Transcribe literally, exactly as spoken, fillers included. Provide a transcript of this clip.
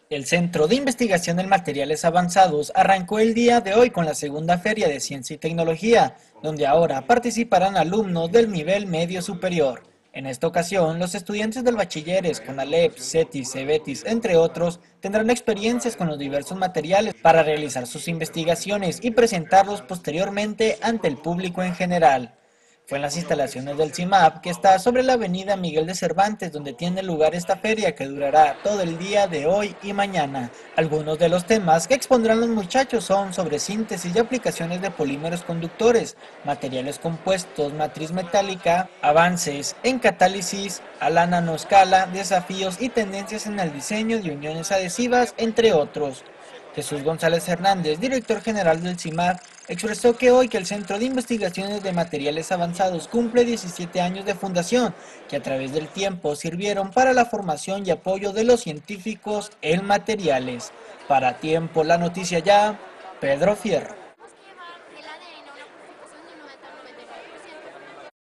El Centro de Investigación en Materiales Avanzados arrancó el día de hoy con la segunda Feria de Ciencia y Tecnología, donde ahora participarán alumnos del nivel medio superior. En esta ocasión, los estudiantes del bachilleres con CONALEP, CETIS, CEBETIS, entre otros, tendrán experiencias con los diversos materiales para realizar sus investigaciones y presentarlos posteriormente ante el público en general. Fue en las instalaciones del CIMAP, que está sobre la avenida Miguel de Cervantes, donde tiene lugar esta feria que durará todo el día de hoy y mañana. Algunos de los temas que expondrán los muchachos son sobre síntesis y aplicaciones de polímeros conductores, materiales compuestos, matriz metálica, avances en catálisis a la nanoscala, desafíos y tendencias en el diseño de uniones adhesivas, entre otros. Jesús González Hernández, director general del CIMAC, expresó que hoy que el Centro de Investigaciones de Materiales Avanzados cumple diecisiete años de fundación, que a través del tiempo sirvieron para la formación y apoyo de los científicos en materiales. Para Tiempo, la noticia ya, Pedro Fierro.